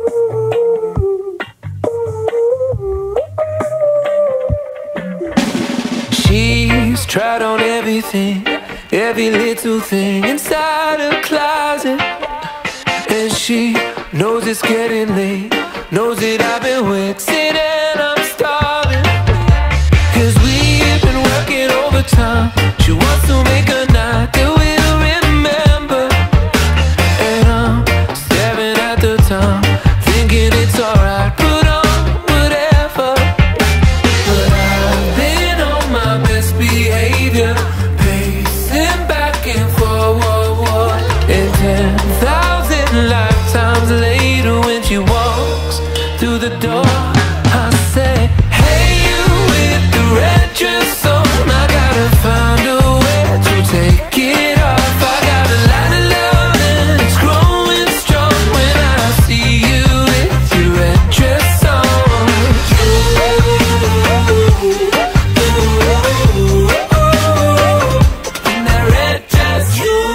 She's tried on everything, every little thing inside her closet. And she knows it's getting late, knows that I've been waiting and I'm starving. Cause we've been working overtime. She wants to make a night that we'll remember. And I'm staring at the time, thinking it's alright, put on whatever. But I've been on my best behavior, pacing back and forward. And 10,000 lifetimes later, when she walks through the door, I say, hey, you with the red dress on, I gotta find a way to take it off. I got a lot of love and it's growing strong when I see you with your red dress on. In that red dress,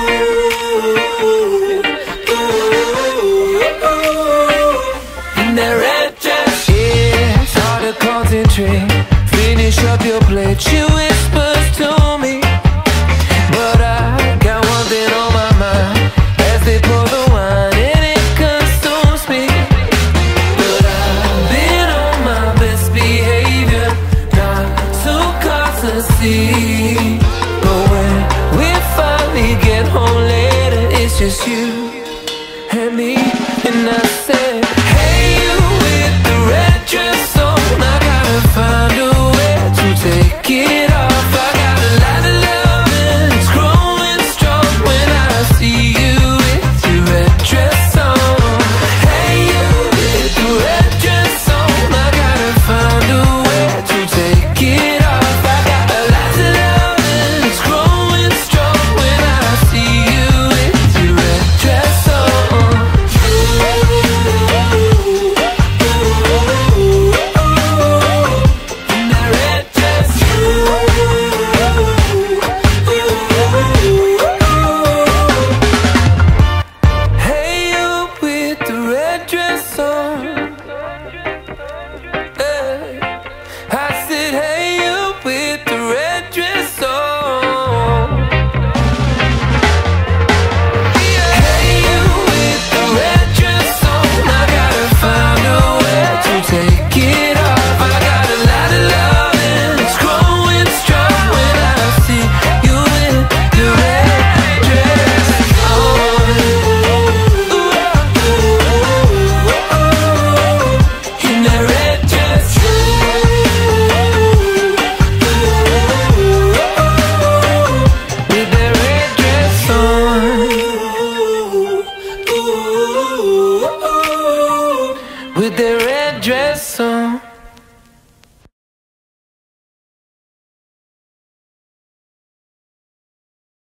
in that red dress. Yeah, it's hard to concentrate, finish up your plate, she whispers to me. But I got one thing on my mind, as they pour the wine and it consumes me. But I've been on my best behavior, not to cause a scene. But when we finally get home later, it's just you and me. And I said,